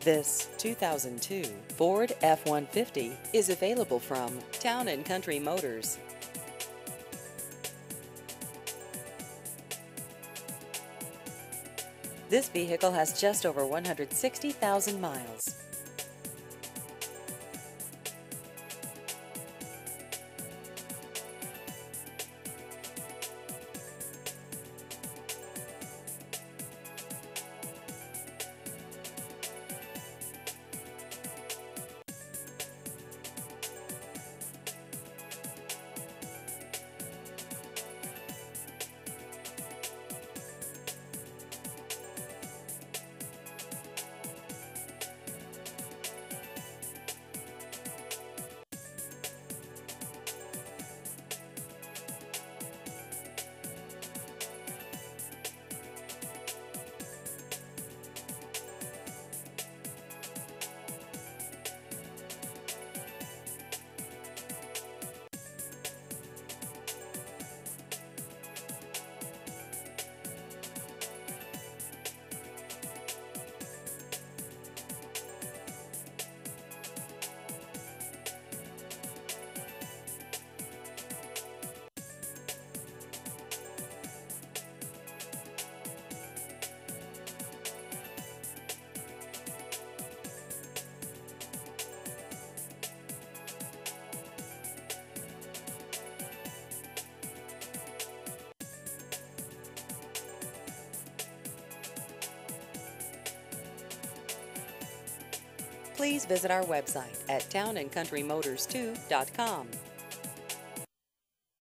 This 2002 Ford F-150 is available from Town & Country Motors. This vehicle has just over 160,000 miles. Please visit our website at townandcountrymotors2.com.